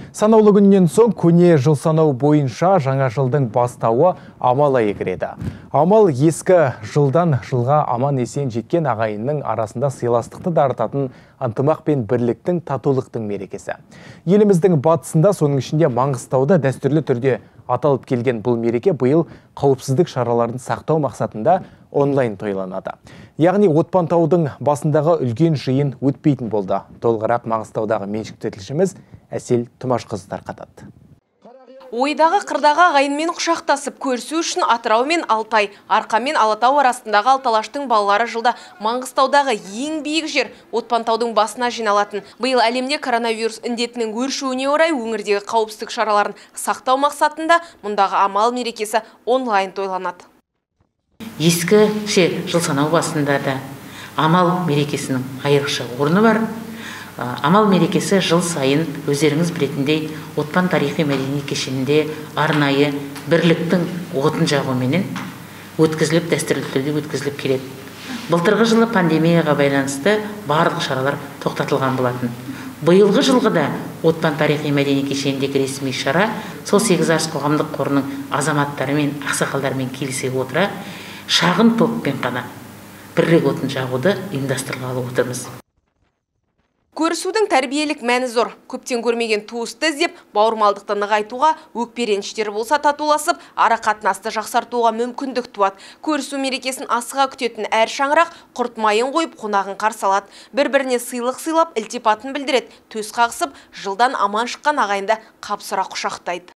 Санаулы күннен соң көне жыл санау бойынша жаңа жылдың бастауы амал айы кіреді. Амал ескі жылдан жылға аман есен жеткен ағайынның арасында сыйластықты дарытатын ынтымақ пен бірліктің, татулықтың мерекесі. Еліміздің батысында, соның ішінде Маңғыстауда дәстүрлі түрде аталып келген бұл мереке биыл қауіпсіздік шараларын сақтау мақсатында онлайн тойланады. Яғни Отпантаудың басындағы үлкен жиын өтпейтін болды. Толығырақ Маңғыстаудағы меншікті тілшіміз Әсел Тұмашқызы тарқатады. Ойдағы қырдағы ағайынмен құшақтасып көрісу үшін Атырау мен Алтай, Арқа мен Алатау арасындағы Алталаштың балалары жылда Маңғыстаудағы ең биік жер Отпантаудың басына жиналатын. Биыл әлемде коронавирус індетінің өршуіне орай өңірдегі қауіпсіздік шараларын сақтау мақсатында мұндағы амал мерекесі онлайн тойланады. Ескі жыл санау басында да амал мерекесінің айрықша орны бар. Амал мерекесі жыл сайын өздеріңіз білетіндей Отпан тарихи мәдени кешенінде арнайы бірліктің отын жағуменен өткізіліп, дәстүрлі түрде өткізіліп келеді. Былтырғы жылы пандемияға байланысты барлық шаралар тоқтатылған болатын. Биылғы жылғы да Отпан тарихи мәдени кешеніндегі ресми шара сол 8 қоғамдық қорының азаматтары мен ақсақалдарымен келісе отыра шағын топпен қана бірлік отын жағуды ұйымдастырғалы отырмыз. Көрісудің тәрбиелік мәні зор. Көптен көрмеген туысты іздеп, бауырмалдықты нығайтуға, өкпереніштер болса татуласып, ара қатынасты жақсартуға мүмкіндік туады. Көрісу мерекесін асыға күтетін әр шаңырақ құрт майын қойып, қонағын қарсы алады. Бір-біріне сыйлық сыйлап, ілтипатын білдіреді. Төс қағысып, жылдан аман шыққан ағайынды қапсыра құшақтайды.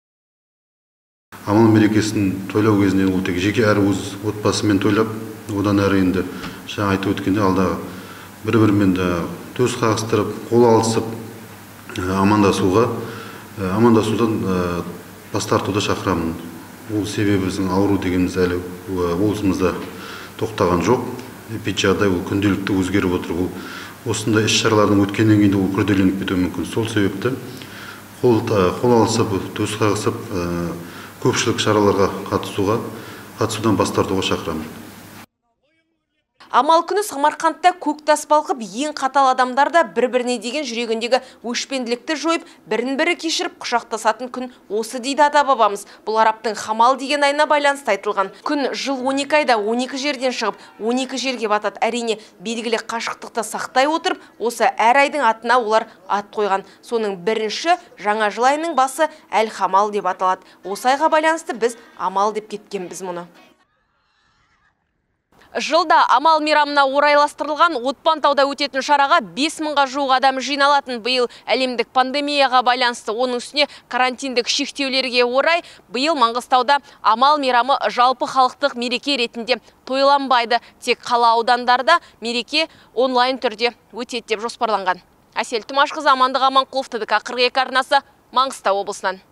Амал мерекесін тойлау кезінде ол тек жеке әр өз отбасымен тойлап, одан әрі енді жаңа айтып өткенде алдағы бір-бірімен төс қағыстырып, қол алысып, амандасудан бас тартуды шақырамын. Ол себебі біздің ауру дегеніміз әлі облысымызда тоқтаған жоқ. Жағдай ол күнделікті өзгеріп отыр. Осындай іс-шаралардың өткеннен кейін ол күрделеніп кетуі мүмкін. Сол себепті қол алысып, төс қағысып, көпшілік шараларға қатысудан бас тартуға шақырамын. Амал күні Самарқандта көк тас балқып, ең қатал адамдар да бір-біріне деген жүрегіндегі өшпенділікті жойып, бірін-бірі кешіріп құшақтасатын күн осы дейді ата-бабамыз. Бұл араптың Хамал деген айына байланысты айтылған. Күн жыл 12 айда 12 жерден шығып, 12 жерге батады. Әрине, белгілі қашықтықты сақтай отырып, осы әр айдың атына олар ат қойған. Соның бірінші жаңа жыл айының басы Әл-Хамал деп аталады. Осы айға байланысты біз Амал деп кеткенбіз мұны. Жылда амал мейрамына орайластырылған Отпантауда өтетін шараға 5000-ға жуық адам жиналатын. Биыл әлемдік пандемияға байланысты, оның үстіне карантиндік шектеулерге орай, биыл Маңғыстауда амал мейрамы жалпы халықтық мереке ретінде тойланбайды. Тек қала аудандарда мереке онлайн түрде өтеді деп жоспарланған. Әсел Тұмашқызы, Амандық Аманқұлов, ТДК 42 арнасы, Маңғыстау облысынан.